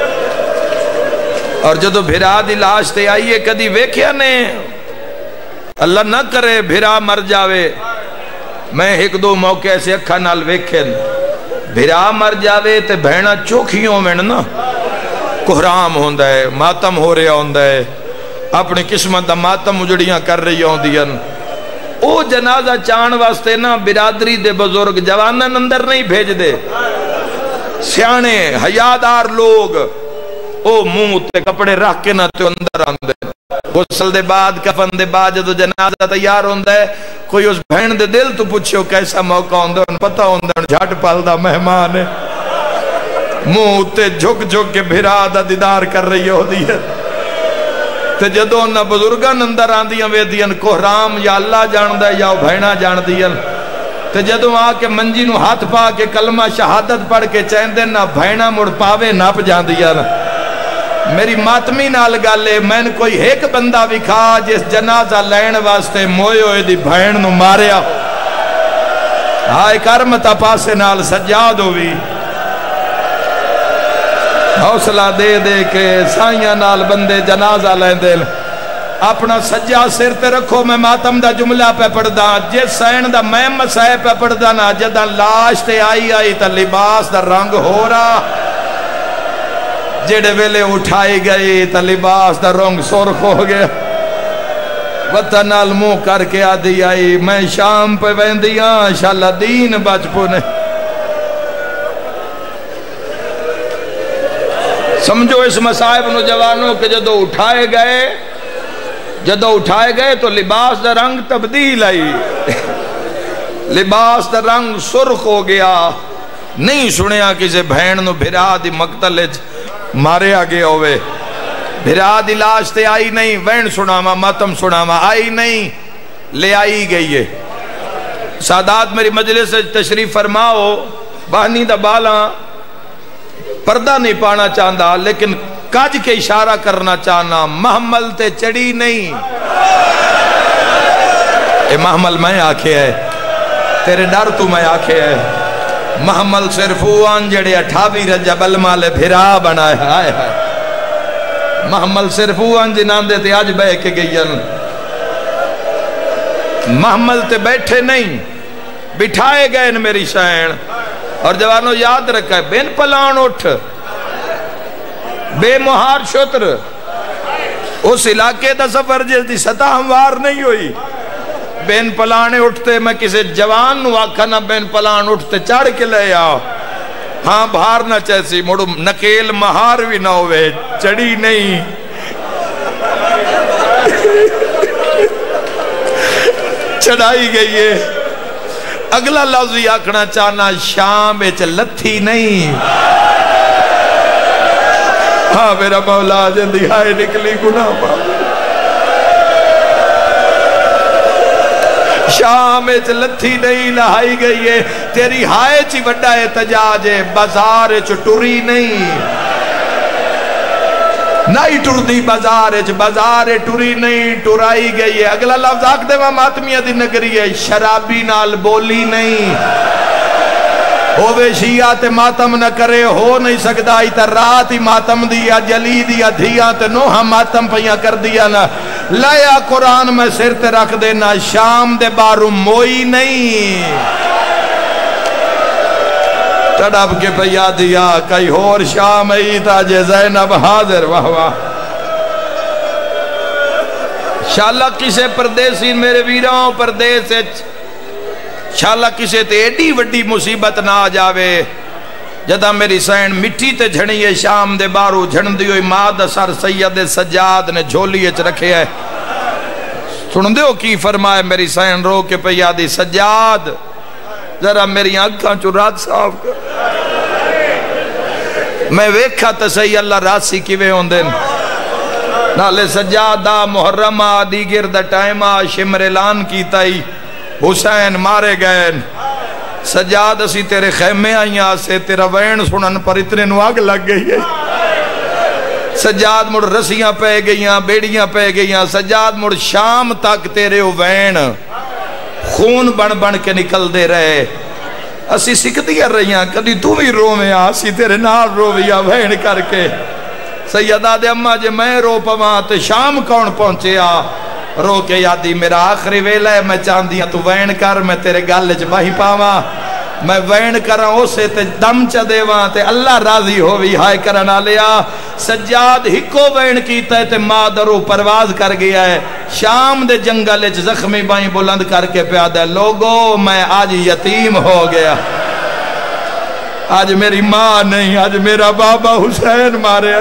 اور جدو بھرا دی لاش تے آئیے کدی ویکھیا نے اللہ نہ کرے بھرا مر جاوے میں ایک دو موقع سے اکھا نال ویکھن بھرا مر جاوے تے بہنا چوکھیوں میں نا کہرام ہوندہ ہے ماتم ہو رہا ہوندہ ہے اپنی قسمت دا ماتم اجڑیاں کر رہی ہوندیاں او جنازہ چان واسطے نا برادری دے بزرگ جوانن اندر نہیں بھیج دے سیانے حیادار لوگ او منہ تے کپڑے رکھ کے نہ تے اندر آندے غسل دے بعد کفن دے بعد جدو جنازہ تیار ہوندہ ہے کوئی اس بہن دے دل تو پوچھو کیسا موقع ہوندہ ان پتہ ہوندہ ان جھاٹ پالدہ مہمان ہے منہ تے جھک جھک کے بھرا دا دیدار کر رہی ہو دی ہے تے جدو انہا بزرگان اندر آندیاں وے دیاں کوہرام یا اللہ جاندہ ہے یا بھینا جان دیاں تے جدو آ کے منجی نو ہاتھ پا کے کلمہ شہادت پڑھ کے چین دے نہ بھینا مڑ پاوے ناپ جان دیاں میری ماتمی نال گالے میں نے کوئی ایک بندہ وکھا جس جنازہ لین واسطے موئے ہوئے دی بھین نو ماریا ہائے کرمتا پاسے نال سجاد ہوئی حوصلہ دے دے کے سائیاں نال بندے جنازہ لین دے اپنا سجا سر تے رکھو میں ماتم دا جملہ پہ پڑھ دا جس سین دا میں مسائے پہ پڑھ دا نا جدہ لاش تے آئی آئی تا لباس دا رنگ ہو رہا جڑے ویلے اٹھائی گئی تا لباس دا رنگ سرخ ہو گیا وطن علموں کر کے آدھی آئی میں شام پہ ویندیاں انشاءاللہ دین بچ پونے سمجھو اس مصائب نوجوانوں کے جدو اٹھائے گئے جدو اٹھائے گئے تو لباس دا رنگ تبدیل آئی لباس دا رنگ سرخ ہو گیا نہیں سنیا کسی بہن نو بھرا دی مقتل مارے آگے ہوئے بھرا دی لاش تے آئی نہیں وین سناما ماتم سناما آئی نہیں لے آئی گئی ہے سادات میری مجلس سے تشریف فرماؤ بہنی دا بالا پردہ نہیں پانا چاہتا لیکن کاج کے اشارہ کرنا چاہنا محمل تے چڑی نہیں اے محمل میں آکھے ہے تیرے ڈر تو میں آکھے ہے محمل صرف اوان جڑے اٹھاوی رجب المال بھرا بنائے آئے ہے محمل صرف اوان جنان دے تے آج بے کے گئین محمل تے بیٹھے نہیں بٹھائے گئے ان میری شائن اور جوانوں یاد رکھا ہے بین پلان اٹھ بے مہار شتر اس علاقے دا سفر جس دی سطح ہموار نہیں ہوئی بین پلانے اٹھتے میں کسی جوان نو آکھا نہ بین پلان اٹھتے چڑھ کے لے آؤ ہاں بھار نہ چیسی مڑو نکیل مہار بھی نہ ہوئے چڑی نہیں چڑھائی گئی ہے اگلا لفظ یہ آکھنا چاہنا شام بیچ لتھی نہیں ہاں میرا مولا جلدی ہائے نکلی گناہ پاپ شام اچ لتھی نہیں لہائی گئی ہے تیری ہائے چی وڈا احتجاج ہے بازار اچ ٹوری نہیں نہیں ٹردی بازار اچ بازار ٹری نہیں ٹرائی گئی ہے. اگلا لفظ آکھ دے ماتمیہ دی نگری ہے شرابی نال بولی نہیں ہووے شیعہ تے ماتم نہ کرے ہو نہیں سکتا ہی تا رات ہی ماتم دیا جلی دیا دھیا تے نوہا ماتم پہیاں کر دیا نا لیا قرآن میں سر تے رکھ دینا شام دے بارو موئی نہیں تڑپ کے پہیا دیا کئی اور شام ہی تا جے زینب حاضر واہ واہ. شاءاللہ کسے پردیسی میرے ویروں پردیس شاءاللہ کسے تے ایڈی وڈی مصیبت نہ آ جاوے جدہ میری سین مٹی تے جھڑیے شام دے بارو جھڑن دیوئی ماں دا سر سید سجاد نے جھولی اچ رکھے ہے. سن دیو کی فرمائے میری سین رو کے پہیا دی سجاد ذرا میری آنکھاں چو رات صاف کر میں ویکھا تا صحیح اللہ راسی کیوے ہوں دن نالے سجادہ محرمہ دیگر دا ٹائمہ شمر اعلان کیتا ہی حسین مارے گئے سجاد اسی تیرے خیمے آئیاں سے تیرا وین سنن پر اتنے نواگ لگ گئی ہے. سجاد مڑ رسیاں پہ گئیاں بیڑیاں پہ گئیاں سجاد مڑ شام تک تیرے وین خون بن بن کے نکل دے رہے اسی سکھدیاں رہیاں کدی تو بھی رو میں آ اسی تیرے نال رو بیا وین کر کے سیدہ دے اممہ جے میں رو پواں تے شام کون پہنچے آ رو کے یادی میرا آخری ویلہ ہے میں چاندیاں تو وین کر میں تیرے گالے چ باہی پاواں میں وین کراں اسے تے دم چا دیواں تے اللہ راضی ہووی ہائے کرنا لیا. سجاد ہکو وین کیتا ہے تے ماں درو پرواز کر گیا ہے شام دے جنگل اچ زخمی بائیں بلند کر کے پیادہ ہے لوگو میں آج یتیم ہو گیا آج میری ماں نہیں آج میرا بابا حسین مارے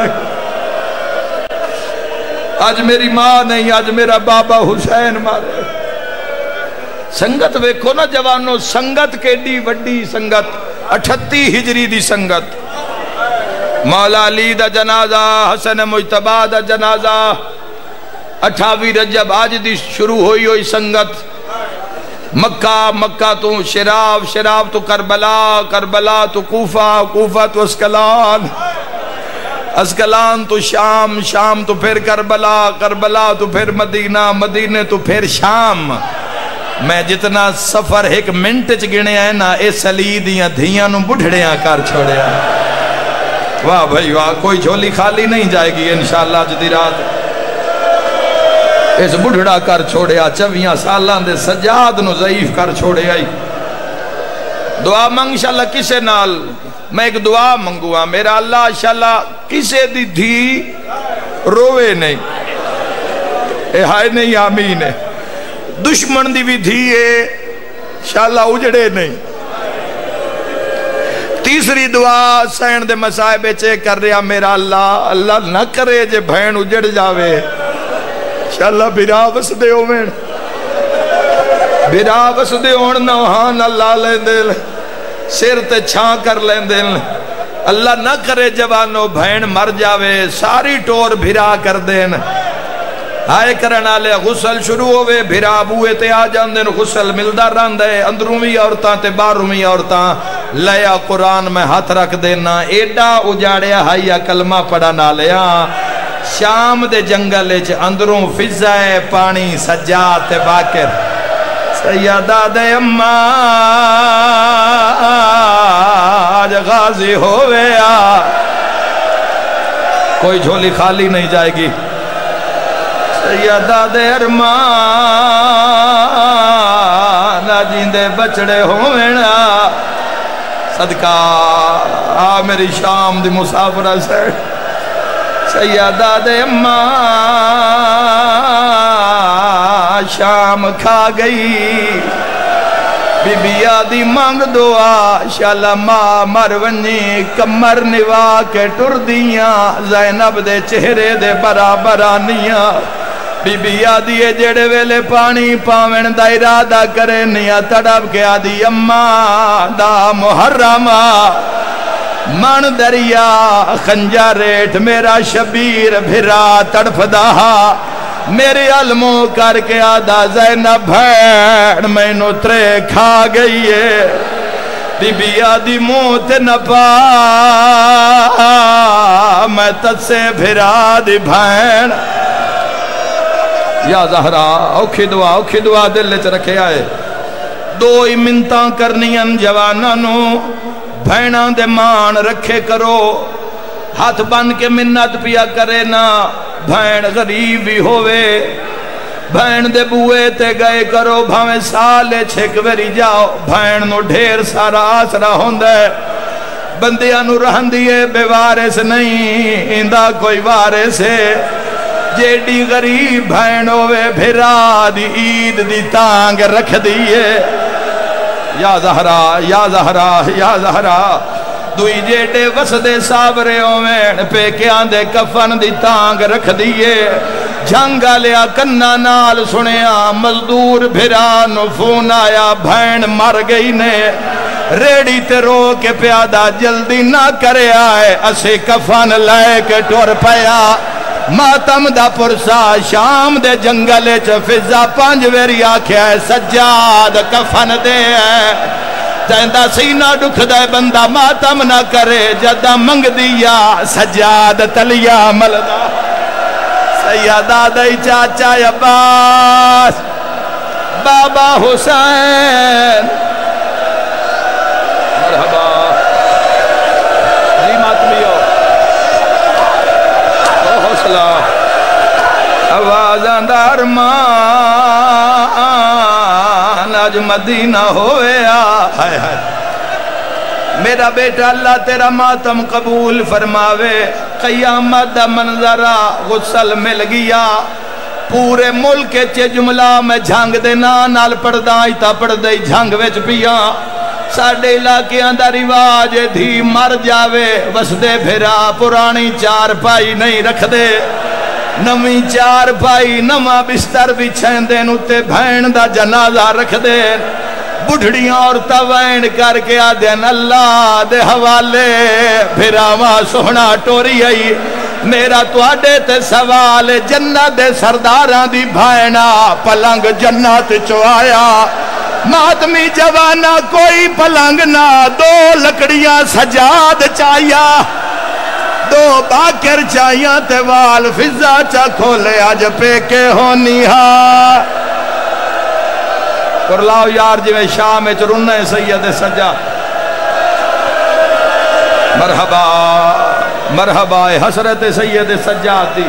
آج میری ماں نہیں آج میرا بابا حسین مارے. سنگت ویکھو نا جوانو سنگت کیڈی وڈی سنگت اٹھتی ہجری دی سنگت مولا علی دا جنازہ حسن مجتبہ دا جنازہ اٹھاوی رجب آج دی شروع ہوئی ہوئی سنگت مکہ مکہ تو شراب شراب تو کربلا کربلا تو کوفہ کوفہ تو اسکلان اسکلان تو شام شام تو پھر کربلا کربلا تو پھر مدینہ مدینہ تو پھر شام. میں جتنا سفر ایک منٹ چ گنے آئے نا اے سلی دیاں دھیاں نو بڑھڑیاں کر چھوڑے آئے. واہ بھائی واہ کوئی جھولی خالی نہیں جائے گی انشاءاللہ جدی رات اس بڑھڑا کر چھوڑے آ چویاں سالان دے سجاد نو ضعیف کر چھوڑے آئی. دعا منگ انشاءاللہ کسے نال میں ایک دعا منگوا میرا اللہ انشاءاللہ کسے دی دھی روے نہیں اے ہائے نہیں آمین ہے دشمن دی بھی دھیے انشاءاللہ اجڑے نہیں. تیسری دعا سین دے مسائبے چے کر رہا میرا اللہ اللہ نہ کرے جے بھین اجڑ جاوے انشاءاللہ بیرا بس دے ہومین بیرا بس دے ہون نوہان اللہ لین دے سر تے چھاں کر لین دے اللہ نہ کرے جوانو بھین مر جاوے ساری ٹور بھیرا کر دین آئے کرنا لے غسل شروع ہوئے بھیرا بوئے تے آ جان دین غسل ملدہ ران دے اندرومی عورتاں تے بارومی عورتاں لیا قرآن میں ہاتھ رکھ دینا ایڈا اجاڑیا ہائیا کلمہ پڑھا نہ لیا شام دے جنگل چ اندروں فضائے پانی سجاد تے باکر سیدہ دے اممہ آج غازی ہوئے آ کوئی جھولی خالی نہیں جائے گی سیدہ دے ارمان جیندے بچڑے ہوئے نا صدقہ آ میری شام دی مسافرہ سے سیدہ دے اممہ شام کھا گئی بی بی آدھی مانگ دعا شالا ماں مرونی کمر نوا کے ٹر دیاں زینب دے چہرے دے برابرانیاں بی بی آدھی جڑے ویلے پانی پاوین دا ارادہ کرے نیا تڑپ کے آدھی اممہ دا محرمہ من دریا خنجریٹ میرا شبیر بھرا تڑپ دہا میرے علموں کر کے آدھا زینب بھین میں نترے کھا گئی ہے بی بی آدھی موت نپا میں تت سے بھرا دی بھین یا زہرا اوکھی دعا اوکھی دعا دل چ رکھے آئے دو ہی منتاں کرنیاں جواناں نو بھیناں دے مان رکھے کرو ہاتھ بن کے منت پیا کرے نا بھین غریب بھی ہوئے بھین دے بوئے تے گئے کرو بھاویں سالے چھک ویری جاؤ بھین نو ڈھیر سارا آسرا ہوندے بندیاں نو رہن دیئے بے وارث نہیں اندہ کوئی وارث ہے جیڑی غریب بھین ہوئے بھرا دی عید دی تانگ رکھ دیئے یا زہرا یا زہرا یا زہرا دوئی جیڑے وسدے سابرے ہوئے پیکیاں دے کفن دی تانگ رکھ دیئے جھنگا لیا کنہ نال سنیا مزدور بھرانو فون آیا بھین مر گئی نے ریڑی تے رو کے پیادہ جلدی نہ کرے آئے اسے کفن لائے کے ٹور پیا ماتم دا پرسا شام دے جنگلے چ فضا پانچ ویری آکھیا ہے سجاد کفن دے ہے تیندہ سینہ ڈکھ دے بندہ ماتم نہ کرے جدہ منگ دیا سجاد تلیا ملدہ سیدہ دائی چاچا عباس بابا حسین مرحبا جی ماتمیو او حوصلہ آواز اندر مان آج مدینہ ہوئے آئے آئے میرا بیٹا اللہ تیرا ماتم قبول فرماوے قیامت دا منظرہ غسل مل گیا پورے ملک چے جملہ میں جھنگ دے نال پڑھدائی تا پڑھدائی جھنگ ویچ پیا ساڑھے علاقیاں دا رواج دھی مر جاوے وسدے بھرا پرانی چار پائی نہیں رکھ دے نمی چار پائی نما بستر بھی چھین دین اتے بھین دا جنازہ رکھ دے بڑھڑیاں اور توین کر کے آدھین اللہ دے حوالے بھراواں سونا ٹوری آئی میرا تو آڈے تے سوال جنت دے سرداراں دی بھائنا پلنگ جنت چو آیا ماتمی جوانا کوئی پلنگ نہ دو لکڑیاں سجاد چاہیا دو باکر چاہیا تے وال فضا چا کھولے آج پہ کے ہونی ہاں کرلاو یار جی میں شاہ میں چرنے سید سجا مرحبا مرحبا حسرت سید سجاد دی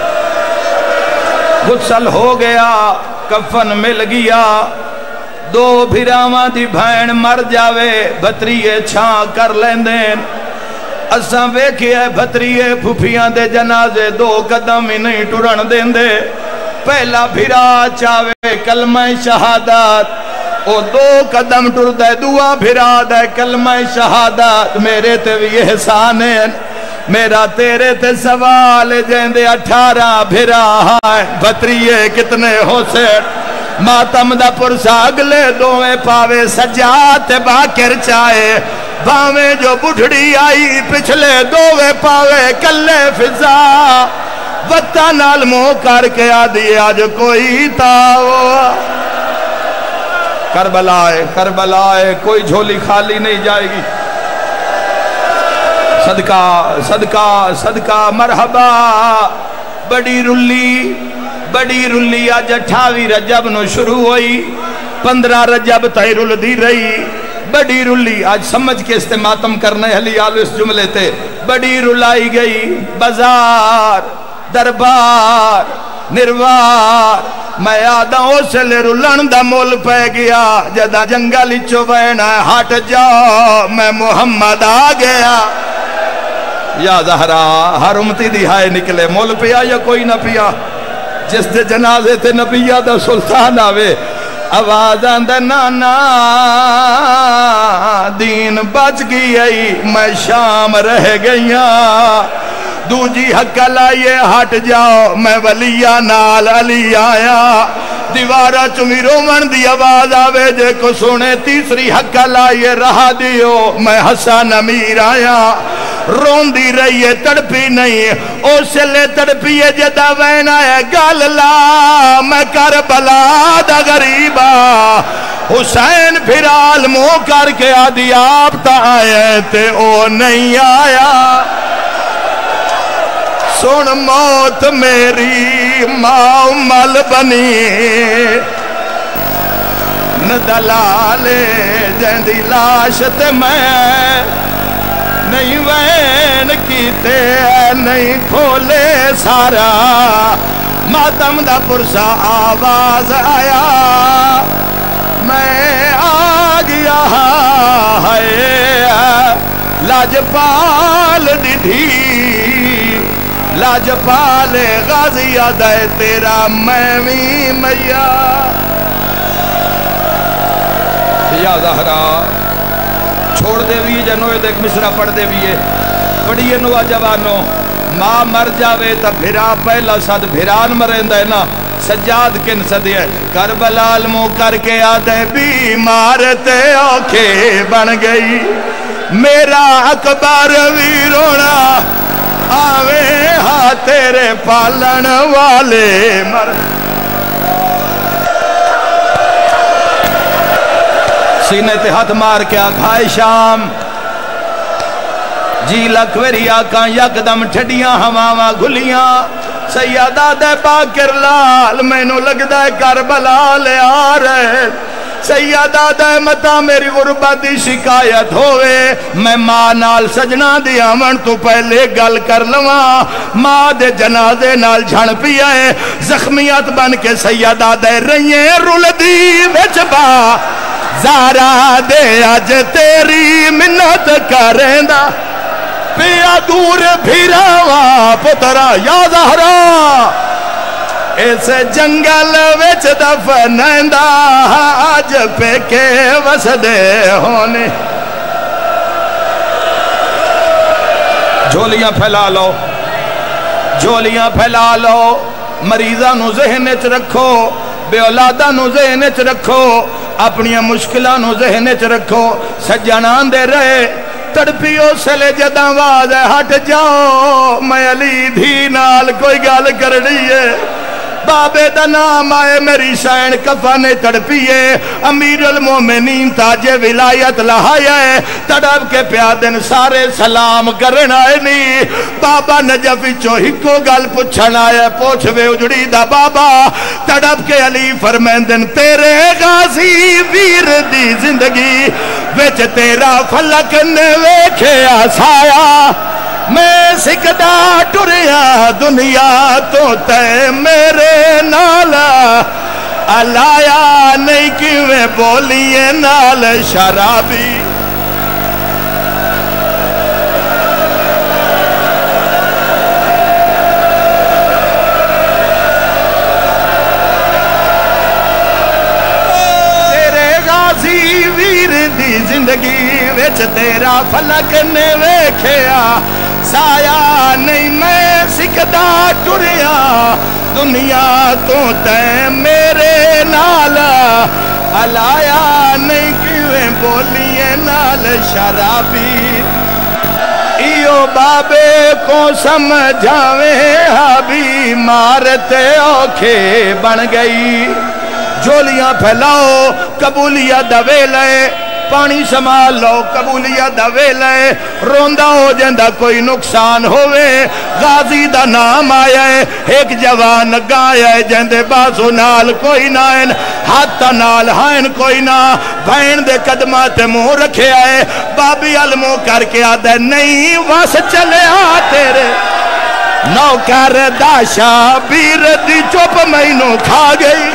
غسل ہو گیا کفن مل گیا دو بھراواں دی بھین مر جاوے بھتریے چھاں کر لیندین اساں ویکھے بھتریے پھوپھیاں دے جنازے دو قدم ہی نہیں ٹرن دیندے پہلا بھرا چاوے کلمہ شہادت او دو قدم ٹر دے دعا بھرا دے کلمہ شہادت میرے تے بھی احسان ہے میرا تیرے تے سوال جیندے اٹھارہ بھرا ہے بھتریے کتنے ہو سے ماتم دا پرسا اگلے دوئے پاوے سجات باکر چاہے باویں جو بڑھڑی آئی پچھلے دوئے پاوے کلے فضا وطا نال مو کر کے آدھی آج کوئی تاو کربلائے کربلائے کوئی جھولی خالی نہیں جائے گی صدقہ صدقہ صدقہ مرحبا بڑی رلی بڑی رلی آج اٹھاوی رجب نو شروع ہوئی پندرہ رجب تائی رل دی رہی بڑی رلی آج سمجھ کے استماتم کرنے حلی آلو اس جملے تے بڑی رلائی گئی بازار دربار نروار میں آدھا اسے رلن دا مول پہ گیا جدہ جنگلی چوبینا ہٹ جاؤ میں محمد آ گیا یا زہرا ہر امتی دہائے نکلے مول پیا یا کوئی نہ پیا جس دے جنازے تے نبیہ دا سلطان آوے آواز آندہ نانا دین بچ گئی میں شام رہ گئیا دو جی حق لائیے ہٹ جاؤ میں ولیہ نال علی آیا دیوارہ چمی رومن دی آواز آوے جے کو سونے تیسری حق لائیے رہا دیو میں حسن امیر آیا رون دی رہیے تڑپی نہیں او سلے تڑپیے جدہ وین آئے گال لا میں کربلا دا غریبا حسین پھرال مو کر کے آدھی آپ تا آئے تے او نہیں آیا سن موت میری ماں مل بنی ندلالے جندی لاش تے میں نہیں وین کیتے نہیں کھولے سارا ماتم دا پرسا آواز آیا میں آ گیا ہے لاجپال ڈھی لاجپال غازی دے تیرا میں بھی میا یا زہرا چھوڑ دے بھی جنوے دیکھ مصرہ پڑھ دے بھی پڑھئے نوا جوانو ماں مر جاوے تا بھرا پہلا صد بھران مرین دے نا سجاد کن صدی ہے کربلال مو کر کے آدھے بیمار تے اوکھے بن گئی میرا اکبر بھی رونا آوے ہاں تیرے پالن والے مر سینے تے ہاتھ مار کے آگھائے شام جی لکھوری آکاں یک دم ٹھڑیاں ہماما گھلیاں سیدہ دے باکر لال میں نو لگ دے کربلا لے آ رہے سیدہ دے متا میری غربت دی شکایت ہوئے میں ماں نال سجنا دی آمن تو پہلے گل کر لواں ماں دے جنازے نال جھن پیا ہے زخمیات بن کے سیدہ دے رہیے رول دی وچ با زارا دے آج تیری منت کریں دا پیا دور بھیراوا پترا یا زہرا اس جنگل وچ دفنیندا آج پہ کے وسدے ہونے جھولیاں پھیلا لو جھولیاں پھیلا لو مریضاں نو ذہن وچ رکھو بے اولاداں نو ذہن وچ رکھو اپنی مشکلاں نو ذہن وچ رکھو سجنان دے رہے تڑپیو سلے جداں واز ہٹ جاؤ میں علی دھی نال کوئی گال کرنی ہے بابے دا نام آئے میری سین کفانے تڑپیے امیر المومنین تاج ولایت لہائے تڑپ کے پیادن سارے سلام کرن آئے نہیں بابا نجفی چوہی کو گل پچھن آئے پوچھوے اجڑی دا بابا تڑپ کے علی فرمیندن تیرے غازی ویر دی زندگی وچ تیرا فلک نے ویکھے آسایا میں سکدہ ٹریا دنیا تو تے میرے نالا علایا نہیں کیویں بولیے نال شرابی تیرے غازی ویر دی زندگی وچ تیرا فلک نے ویکھیا سایا نہیں میں سکدہ ٹریا دنیا تو تے میرے نالا علایا نہیں کیویں بولیے نال شرابی ایو بابے کو سمجھاویں ہابی مارتے اوکھے بن گئی جھولیاں پھیلاؤ قبولیت دوے لے پانی سمال لو قبولیت دوے لے روندہ ہو جندہ کوئی نقصان ہوئے غازی دا نام آیا ہے ایک جوان گایا ہے جندے بازو نال کوئی نائن ہاتھا نال ہائن کوئی نا بھین دے قدمات منہ رکھے آئے بابی علموں کر کے آدھے نہیں واس چلے آ تیرے نوکر داشا بیر دی چوپ مہینوں کھا گئی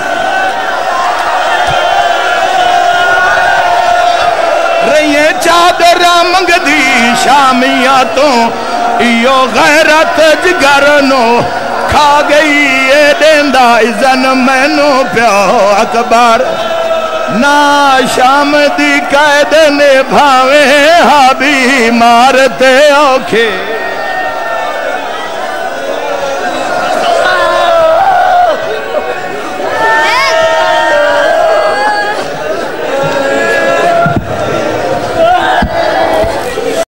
رہیے چادر منگ دی شامیاں تو ایو غیرت جگرنو کھا گئی اے دیندہ ازن مینو پیو اکبر نا شام دی قید نے بھاوے ہابی مارتے اوکھے